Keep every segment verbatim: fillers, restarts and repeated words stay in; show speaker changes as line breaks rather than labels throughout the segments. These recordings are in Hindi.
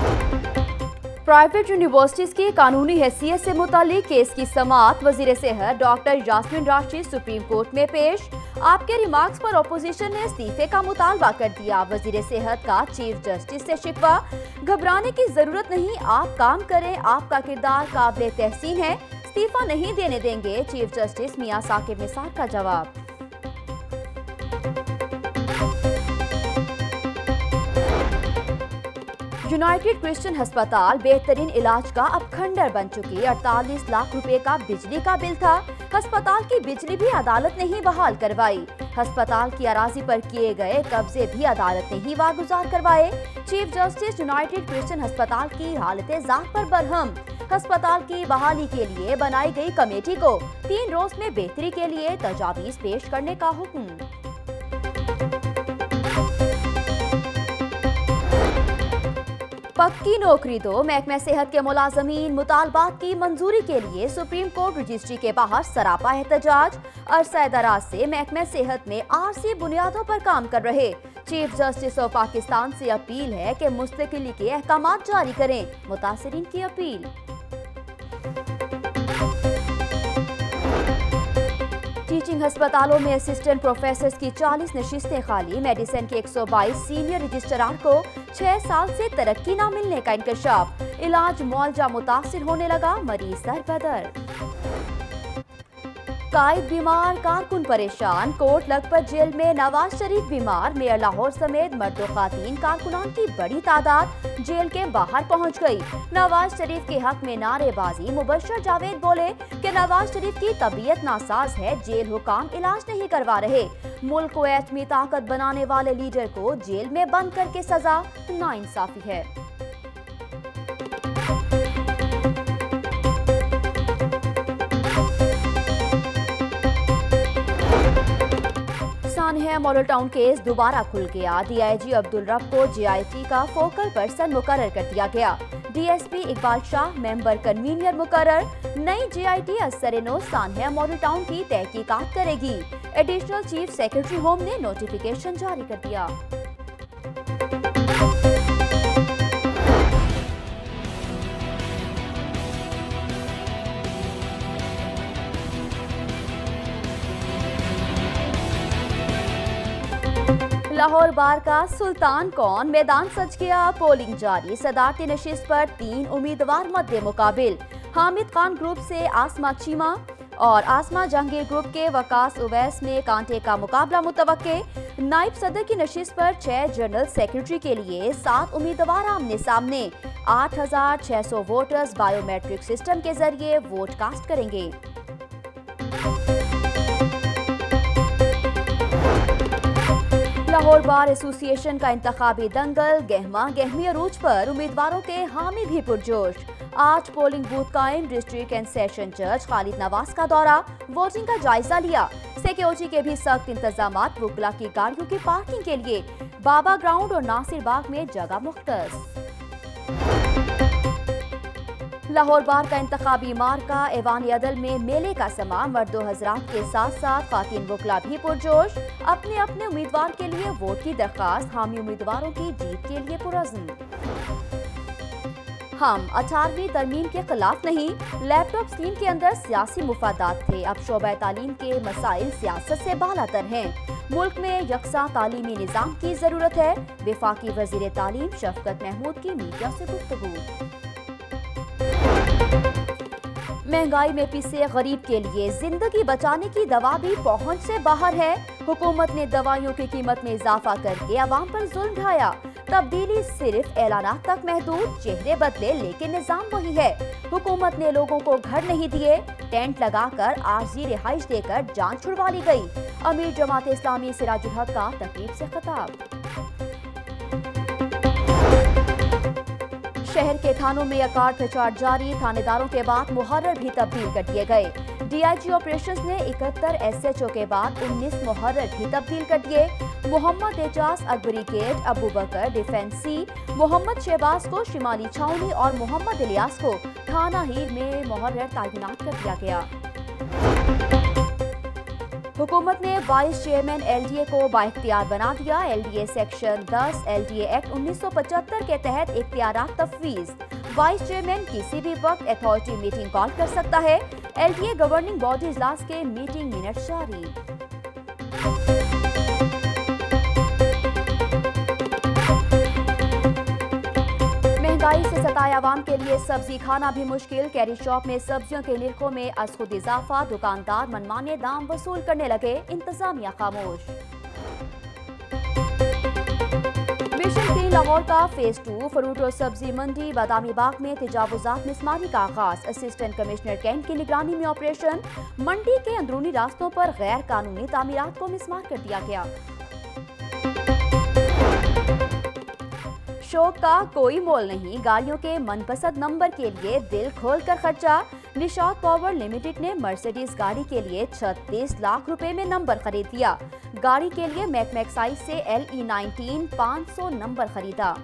प्राइवेट यूनिवर्सिटीज की कानूनी हैसियत से मुतालिक केस की समाअत वजीर सेहत doctor Yasmin Rashid supreme court में पेश। आपके रिमार्क्स पर अपोजिशन ने इस्तीफे का मुतालबा कर दिया। वजीर सेहत का चीफ जस्टिस से शिकवा, घबराने की जरूरत नहीं, आप काम करें, आपका किरदार काबिल तहसीन है, इस्तीफा नहीं देने देंगे। चीफ जस्टिस मियां साकिब निसार का जवाब। यूनाइटेड क्रिश्चियन अस्पताल बेहतरीन इलाज का अब खंडर बन चुकी। अड़तालीस लाख रुपए का बिजली का बिल था। अस्पताल की बिजली भी अदालत ने ही बहाल करवाई। अस्पताल की अराजी पर किए गए कब्जे भी अदालत ने ही वागुजार करवाए। चीफ जस्टिस यूनाइटेड क्रिश्चियन अस्पताल की हालत ज़ात पर बरहम। अस्पताल की बहाली के लिए बनाई गई कमेटी को तीन रोज में बेहतरी के लिए तजावीज पेश करने का हुक्म। पक्की नौकरी दो, महकमा सेहत के मुलाजमीन मुतालबात की मंजूरी के लिए सुप्रीम कोर्ट रजिस्ट्री के बाहर सरापा एहतजाज। अरसा दराज से महकमा सेहत में आरसी बुनियादों पर काम कर रहे चीफ जस्टिस ऑफ पाकिस्तान से अपील है कि मुस्तकिली के अहकामात जारी करें। मुतासिरीन की अपील। टीचिंग अस्पतालों में असिस्टेंट प्रोफेसर की चालीस नशिस्तें खाली। मेडिसिन के एक सौ बाईस सीनियर रजिस्ट्रार को छह साल से तरक्की न मिलने का इंकशाफ। इलाज मुआवजा मुतासिर होने लगा, मरीज दरबदर। कायद बीमार, कारकुन परेशान, कोर्ट लखपत जेल में नवाज शरीफ बीमार। मेयर लाहौर समेत मर्द व खातीन कारकुनान की बड़ी तादाद जेल के बाहर पहुंच गई। नवाज शरीफ के हक में नारेबाजी। मुबशर जावेद बोले कि नवाज शरीफ की तबीयत नासाज है, जेल हुकाम इलाज नहीं करवा रहे। मुल्क को एटमी ताकत बनाने वाले लीडर को जेल में बंद करके सजा नाइंसाफी है। है मॉडल टाउन केस दोबारा खुल गया। डीआईजी अब्दुल रब को जीआईटी का फोकल पर्सन मुकर्रर कर दिया गया। DSP Iqbal Shah member convener मुकर्रर। नई जीआईटी असर-ए-नो सानहा मॉडल टाउन की तहकीकात करेगी। एडिशनल चीफ सेक्रेटरी होम ने नोटिफिकेशन जारी कर दिया। लाहौर बार का सुल्तान कौन, मैदान सज गया, पोलिंग जारी। सदारती नशिस्त पर तीन उम्मीदवार मद्दे मुकाबिल। हामिद खान ग्रुप से आसमा चीमा और आसमा जहांगीर ग्रुप के वकास उवैस में कांटे का मुकाबला मुतवक्के। नायब सदर की नशिस्त पर छह जनरल सेक्रेटरी के लिए सात उम्मीदवार आमने सामने। आठ हजार छह सौ वोटर्स बायोमेट्रिक सिस्टम के जरिए वोट कास्ट करेंगे। लाहौर बार एसोसिएशन का इंतखाबी दंगल, गहमा गहमी अरूज पर उम्मीदवारों के हामी भी पुरजोश। आज पोलिंग बूथ कायम। डिस्ट्रिक्ट एंड सेशन जज खालिद नवाज का दौरा, वोटिंग का जायजा लिया। सिक्योरिटी के भी सख्त इंतजाम। वुकला की गाड़ियों की पार्किंग के लिए बाबा ग्राउंड और नासिर बाग में जगह मुख्तस। लाहौर बार का इंतखाबी मार्का, ऐवान अदल में मेले का समा। मर्दो हजरात के साथ साथ खातिन वकला भी पुरजोश। अपने अपने उम्मीदवार के लिए वोट की दरखास्त। हामी उम्मीदवारों की जीत के लिए पुरअज़्म। हम अठारहवीं तरमीम के खिलाफ नहीं, लैपटॉप स्कीम के अंदर सियासी मुफादात थे। अब शोबा तालीम के मसाइल सियासत से बालातर हैं। मुल्क में यकसा तालीमी निज़ाम की जरूरत है। वफाकी वजीर तालीम शफकत महमूद की मीडिया से गुफ्तगू। महंगाई में पिसे गरीब के लिए जिंदगी बचाने की दवा भी पहुंच से बाहर है। हुकूमत ने दवाइयों की कीमत में इजाफा करके अवाम पर जुल्म ढाया। तब्दीली सिर्फ ऐलानात तक महदूद, चेहरे बदले लेकिन निजाम वही है। हुकूमत ने लोगों को घर नहीं दिए, टेंट लगाकर आरजी रिहाइश देकर जान छुड़वा ली गई। अमीर जमात इस्लामी सिराजुल हक का तकरीब से खिताब। शहर के थानों में अकार प्रचार जारी। थानेदारों के बाद मुहर्रर भी तब्दील कर दिए गए। डीआईजी ऑपरेशंस ने इकहत्तर एसएचओ के बाद उन्नीस मुहर्रर भी तब्दील कर दिए। Muhammad Ejaz Akbari gate, Abu Bakr defence C, Muhammad Shahbaz को शिमाली छावनी और मोहम्मद इलियास को थाना हीर में मुहर्रर तैनात कर दिया गया। हुकूमत ने vice chairman L D A को बाइख्तियार बना दिया। एल डी ए सेक्शन दस एल डी ए एक्ट उन्नीस सौ पचहत्तर के तहत इख्तियारात तफवीज। वाइस चेयरमैन किसी भी वक्त अथॉरिटी मीटिंग कॉल कर सकता है। L D A governing body इजलास के मीटिंग मिनट जारी। महंगाई से सताए आवाम के लिए सब्जी खाना भी मुश्किल। कैरी शॉप में सब्जियों के निर्खों में अज खुद इजाफा। दुकानदार मनमाने दाम वसूल करने लगे, इंतजामिया खामोश। मिशन क्लीन लाहौर का फेज टू फ्रूट और सब्जी मंडी बादामी बाग में तजावुजात मिसमारी का आगाज। असिस्टेंट कमिश्नर कैंट की निगरानी में ऑपरेशन। मंडी के अंदरूनी रास्तों पर गैर कानूनी तामीरात को मिसमार कर दिया गया। शौक का कोई मोल नहीं, गाड़ियों के मनपसंद नंबर के लिए दिल खोल कर खर्चा। निशात पावर लिमिटेड ने मर्सिडीज गाड़ी के लिए छत्तीस लाख रुपए में नंबर खरीद लिया। गाड़ी के लिए मैकमैक्साइज से एल ई नाइनटीन पाँच सौ नंबर खरीदा।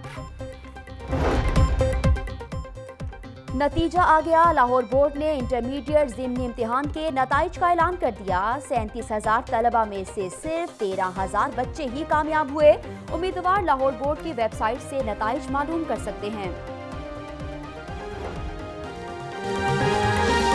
नतीजा आ गया, लाहौर बोर्ड ने इंटरमीडिएट ज़िमनी इम्तिहान के नताइज का ऐलान कर दिया। सैंतीस हजार तलबा में से सिर्फ तेरह हजार बच्चे ही कामयाब हुए। उम्मीदवार लाहौर बोर्ड की वेबसाइट से नताइज मालूम कर सकते हैं।